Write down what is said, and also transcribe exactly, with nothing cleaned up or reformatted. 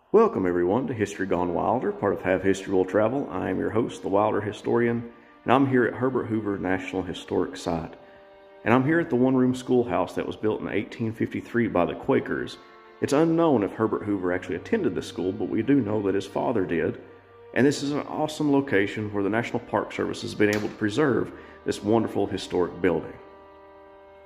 Welcome everyone to History Gone Wilder, part of Have History Will Travel. I am your host, the Wilder Historian, and I'm here at Herbert Hoover National Historic Site. And I'm here at the one-room schoolhouse that was built in eighteen fifty-three by the Quakers. It's unknown if Herbert Hoover actually attended this school, but we do know that his father did. And this is an awesome location where the National Park Service has been able to preserve this wonderful historic building.